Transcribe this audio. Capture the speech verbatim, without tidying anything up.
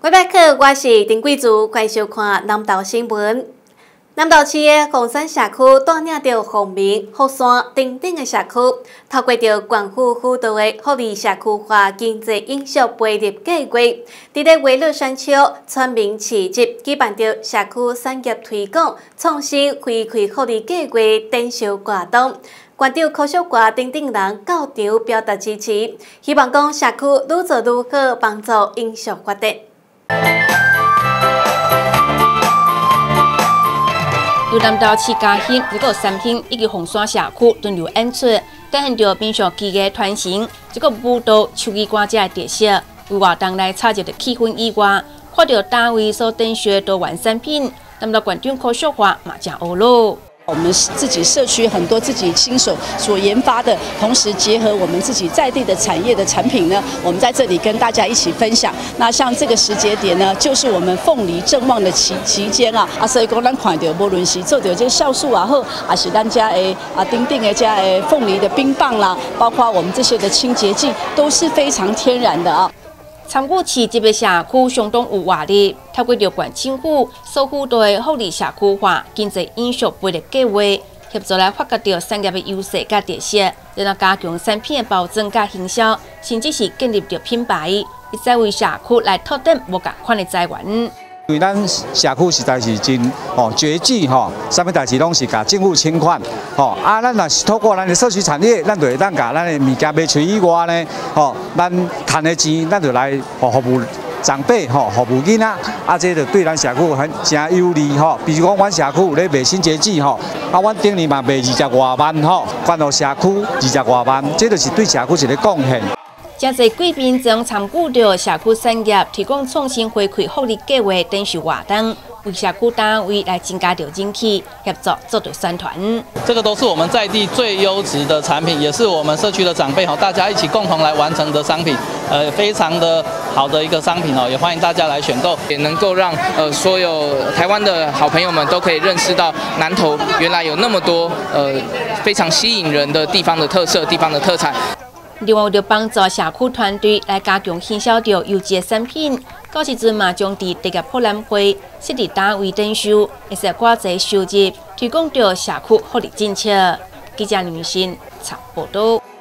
各位好，我是丁贵珠，欢迎收看南投新闻。南投市的凤山社区带领着凤鸣、福山等等的社区，透过着县府辅导的福利社区化经济永续培育计划，伫咧围乐山丘村民市集举办着社区产业推广、创新回馈福利计划展售活动。县长柯秀华等等人到场表达支持，希望讲社区愈做愈好，帮助永续发展。 由南投市嘉兴、这个三兴以及凤山社区轮流演出，展现着民俗技艺传承、这个舞蹈、手艺歌这的特色。为活动来炒热的气氛以外，看到单位所展示的多元产品，南投县长柯秀华嘛真婀娜。 我们自己社区很多自己亲手所研发的，同时结合我们自己在地的产业的产品呢，我们在这里跟大家一起分享。那像这个时节点呢，就是我们凤梨正旺的期期间啊，啊，所以讲咱看到无论是做到这酵素也好，还是咱家的啊丁丁的家的凤梨的冰棒啦，包括我们这些的清洁剂，都是非常天然的啊。 参与市集的社区相当有活力，透过着县政府所辅导的福利社区化经济永续培育计划，协助来发掘着产业的优势甲特色，然后加强产品的包装甲行销，甚至是建立着品牌，一再为社区来拓展无共款的资源。 因为咱社区实在是真哦拮据吼，啥物代志拢是甲政府请款吼，啊，咱若是透过咱的社区产业，咱就会当甲咱的物件卖出以外呢，吼，咱赚的钱，咱就来哦服务长辈吼，服务囡仔，啊，这就对咱社区很真有利吼。比如讲，阮社区有咧卖清洁剂吼，啊，阮顶年嘛卖二十外万吼，捐到社区二十外万，这就是对社区一个贡献。 真侪贵宾将参与着社区产业提供创新回馈福利计划展示活动，为社区单位来增加着人气，协助做着宣传。 这个都是我们在地最优质的产品，也是我们社区的长辈哈，大家一起共同来完成的商品，呃，非常的好的一个商品哦，也欢迎大家来选购， 也能够让呃所有台湾的好朋友们都可以认识到南投原来有那么多呃非常吸引人的地方的特色、地方的特产。 另外，为了帮助社区团队来加强行销着优质的产品，到时阵嘛将伫第个博览会设立单位展售，会使挂在收入，提供着社区福利政策。记者林信采报道。